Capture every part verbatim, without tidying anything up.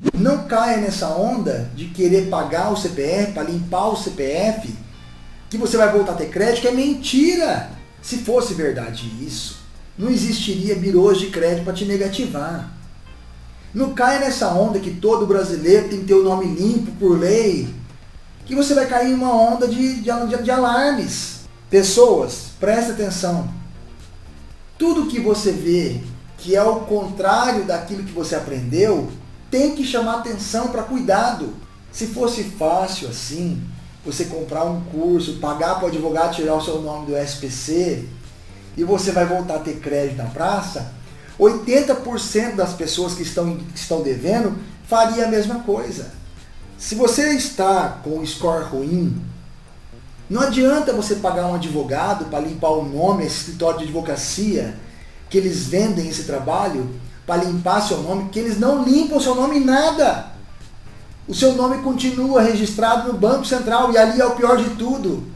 Não caia nessa onda de querer pagar o C P F, para limpar o C P F, que você vai voltar a ter crédito, que é mentira. Se fosse verdade isso, não existiria birôs de crédito para te negativar. Não caia nessa onda que todo brasileiro tem que ter o nome limpo por lei, que você vai cair em uma onda de, de, de alarmes. Pessoas, presta atenção. Tudo que você vê que é o contrário daquilo que você aprendeu, tem que chamar atenção para cuidado. Se fosse fácil assim, você comprar um curso, pagar para o advogado tirar o seu nome do S P C, e você vai voltar a ter crédito na praça, oitenta por cento das pessoas que estão, que estão devendo faria a mesma coisa. Se você está com um score ruim, não adianta você pagar um advogado para limpar o nome, esse escritório de advocacia, que eles vendem esse trabalho, para limpar seu nome, que eles não limpam seu nome em nada. O seu nome continua registrado no Banco Central, e ali é o pior de tudo.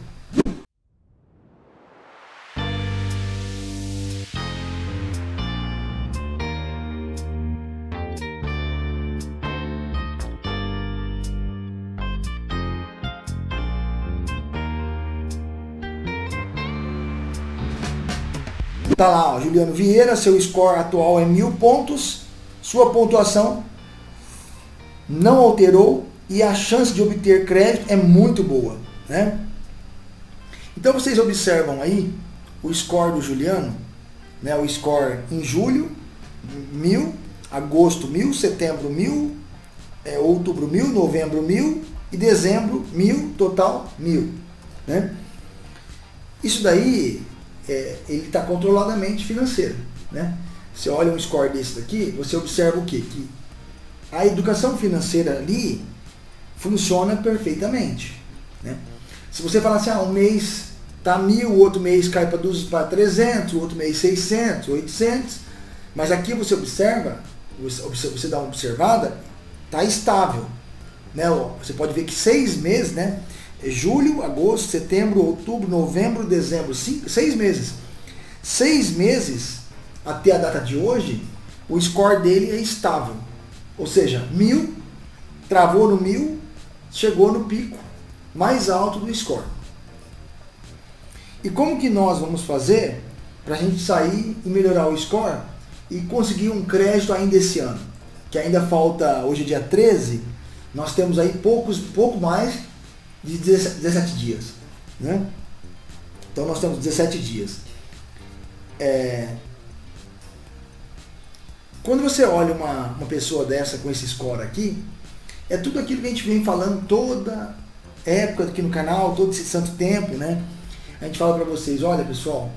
Tá lá, ó, Juliano Vieira, seu score atual é mil pontos, sua pontuação não alterou e a chance de obter crédito é muito boa, né? Então vocês observam aí o score do Juliano, né? O score em julho, mil, agosto mil, setembro mil, é, outubro mil, novembro mil e dezembro mil, total mil, né? Isso daí é, ele está controladamente financeiro, né? Você olha um score desse daqui, você observa o quê? Que a educação financeira ali funciona perfeitamente, né? Se você falar assim, ah, um mês tá mil, o outro mês cai para trezentos, o outro mês seiscentos, oitocentos, mas aqui você observa, você dá uma observada, tá estável, né? Você pode ver que seis meses, né? Julho, agosto, setembro, outubro, novembro, dezembro, cinco, seis meses. Seis meses até a data de hoje, o score dele é estável. Ou seja, mil, travou no mil, chegou no pico mais alto do score. E como que nós vamos fazer para a gente sair e melhorar o score e conseguir um crédito ainda esse ano? Que ainda falta, hoje é dia treze, nós temos aí poucos, pouco mais de dezessete dias, né? Então nós temos dezessete dias. É... Quando você olha uma, uma pessoa dessa com esse score aqui, é tudo aquilo que a gente vem falando toda época aqui no canal, todo esse santo tempo, né? A gente fala para vocês, olha pessoal,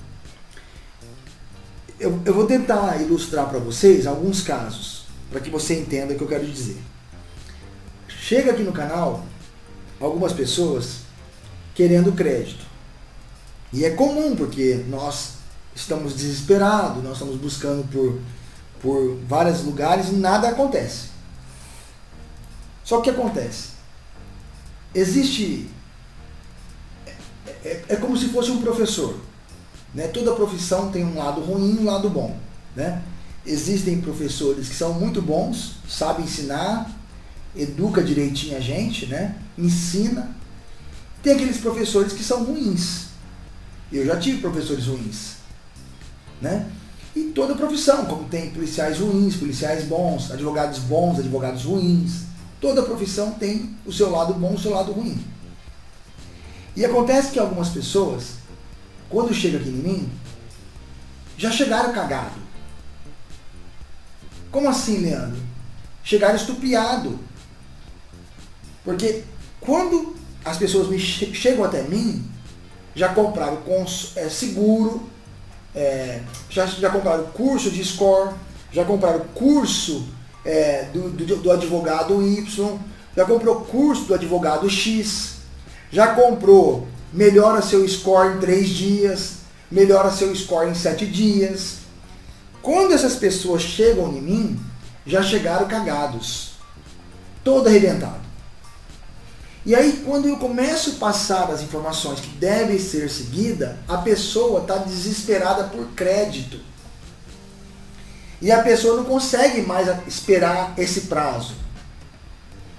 eu, eu vou tentar ilustrar para vocês alguns casos, para que você entenda o que eu quero dizer. Chega aqui no canal algumas pessoas querendo crédito. E é comum, porque nós estamos desesperados, nós estamos buscando por, por vários lugares e nada acontece. Só que o que acontece? Existe... É, é como se fosse um professor, né? Toda profissão tem um lado ruim e um lado bom, né? Existem professores que são muito bons, sabem ensinar, educa direitinho a gente, né? Ensina. Tem aqueles professores que são ruins. Eu já tive professores ruins, né? E toda profissão, como tem policiais ruins, policiais bons, advogados bons, advogados ruins. Toda profissão tem o seu lado bom e o seu lado ruim. E acontece que algumas pessoas, quando chegam aqui em mim, já chegaram cagado. Como assim, Leandro? Chegaram estupiado. Porque quando as pessoas me che chegam até mim, já compraram é, seguro, é, já, já compraram curso de score, já compraram curso é, do, do, do advogado Y, já comprou curso do advogado X, já comprou melhora seu score em três dias, melhora seu score em sete dias. Quando essas pessoas chegam em mim, já chegaram cagados, todo arrebentado. E aí, quando eu começo a passar as informações que devem ser seguidas, a pessoa está desesperada por crédito. E a pessoa não consegue mais esperar esse prazo.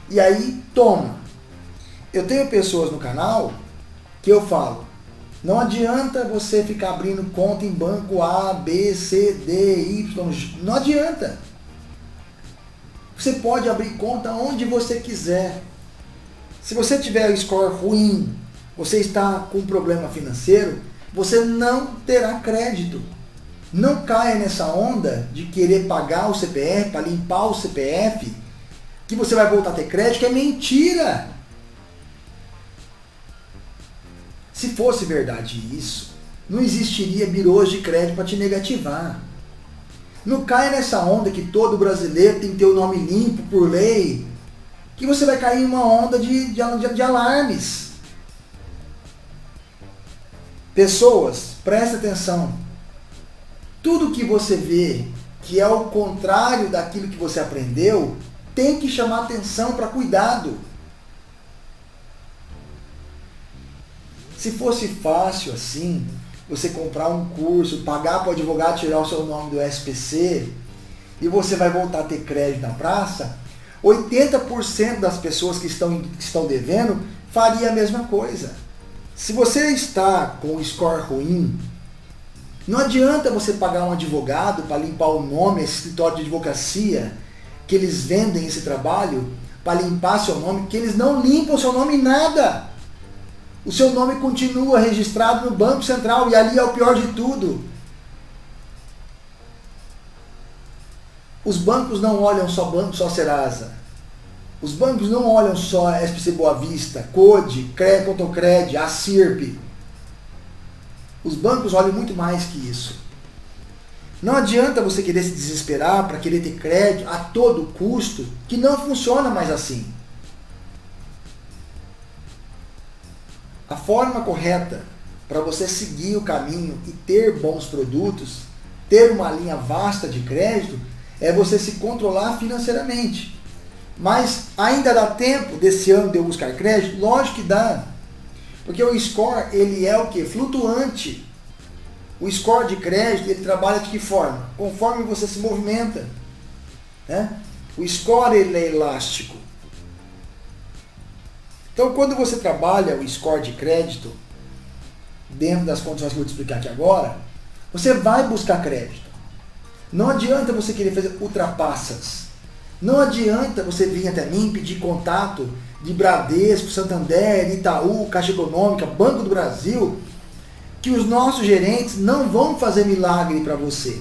E aí, toma. Eu tenho pessoas no canal que eu falo, não adianta você ficar abrindo conta em banco A, B, C, D, Y, não adianta. Você pode abrir conta onde você quiser. Se você tiver o score ruim, você está com um problema financeiro, você não terá crédito. Não caia nessa onda de querer pagar o C P F, para limpar o C P F, que você vai voltar a ter crédito, que é mentira. Se fosse verdade isso, não existiria birôs de crédito para te negativar. Não caia nessa onda que todo brasileiro tem que ter o nome limpo por lei, que você vai cair em uma onda de, de, de alarmes. Pessoas, presta atenção. Tudo que você vê que é o contrário daquilo que você aprendeu, tem que chamar atenção para cuidado. Se fosse fácil assim, você comprar um curso, pagar para o advogado tirar o seu nome do S P C, e você vai voltar a ter crédito na praça, oitenta por cento das pessoas que estão, que estão devendo faria a mesma coisa. Se você está com o score ruim, não adianta você pagar um advogado para limpar o nome, esse escritório de advocacia, que eles vendem esse trabalho, para limpar seu nome, que eles não limpam seu nome em nada. O seu nome continua registrado no Banco Central, e ali é o pior de tudo. Os bancos não olham só Banco, só Serasa. Os bancos não olham só S P C Boa Vista, Code, Contocred, a Sirp. Os bancos olham muito mais que isso. Não adianta você querer se desesperar para querer ter crédito a todo custo, que não funciona mais assim. A forma correta para você seguir o caminho e ter bons produtos, ter uma linha vasta de crédito, é você se controlar financeiramente. Mas ainda dá tempo desse ano de eu buscar crédito? Lógico que dá. Porque o score, ele é o que? Flutuante. O score de crédito, ele trabalha de que forma? Conforme você se movimenta. Né? O score, ele é elástico. Então, quando você trabalha o score de crédito, dentro das condições que eu vou te explicar aqui agora, você vai buscar crédito. Não adianta você querer fazer ultrapassas. Não adianta você vir até mim pedir contato de Bradesco, Santander, Itaú, Caixa Econômica, Banco do Brasil, que os nossos gerentes não vão fazer milagre para você.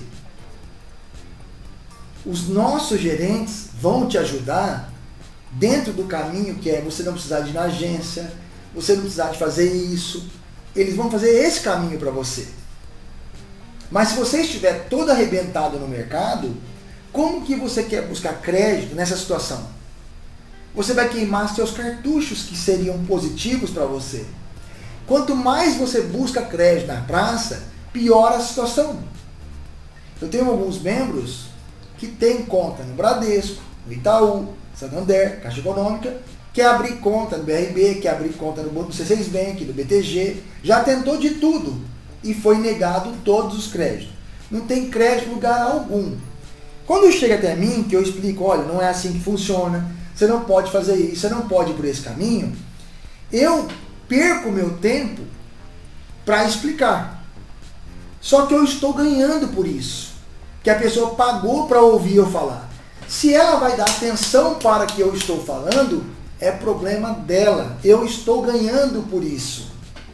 Os nossos gerentes vão te ajudar dentro do caminho que é você não precisar de ir na agência, você não precisar de fazer isso. Eles vão fazer esse caminho para você. Mas se você estiver todo arrebentado no mercado, como que você quer buscar crédito nessa situação? Você vai queimar seus cartuchos que seriam positivos para você. Quanto mais você busca crédito na praça, pior a situação. Eu tenho alguns membros que têm conta no Bradesco, no Itaú, Santander, Caixa Econômica, quer abrir conta no B R B, quer abrir conta no C seis Bank, no B T G, já tentou de tudo e foi negado todos os créditos. Não tem crédito em lugar algum. Quando chega até mim, que eu explico, olha, não é assim que funciona, você não pode fazer isso, você não pode ir por esse caminho, eu perco meu tempo para explicar. Só que eu estou ganhando por isso, que a pessoa pagou para ouvir eu falar. Se ela vai dar atenção para o que eu estou falando, é problema dela. Eu estou ganhando por isso.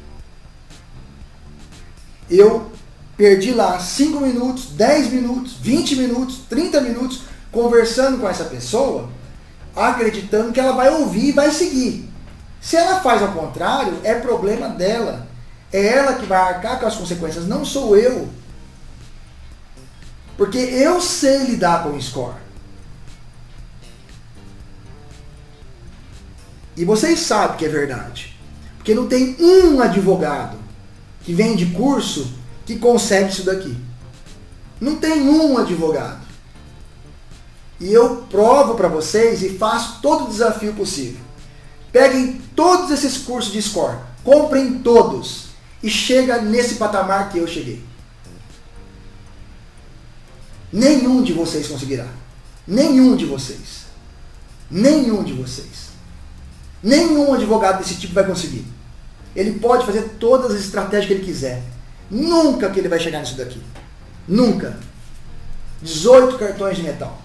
Eu perdi lá cinco minutos, dez minutos, vinte minutos, trinta minutos conversando com essa pessoa, acreditando que ela vai ouvir e vai seguir. Se ela faz ao contrário, é problema dela. É ela que vai arcar com as consequências, não sou eu. Porque eu sei lidar com o score. E vocês sabem que é verdade. Porque não tem um advogado que vende curso que consegue isso daqui. Não tem um advogado. E eu provo para vocês e faço todo o desafio possível. Peguem todos esses cursos de score, comprem todos e chega nesse patamar que eu cheguei. Nenhum de vocês conseguirá. Nenhum de vocês. Nenhum de vocês. Nenhum advogado desse tipo vai conseguir. Ele pode fazer todas as estratégias que ele quiser. Nunca que ele vai chegar nisso daqui. Nunca. dezoito cartões de metal.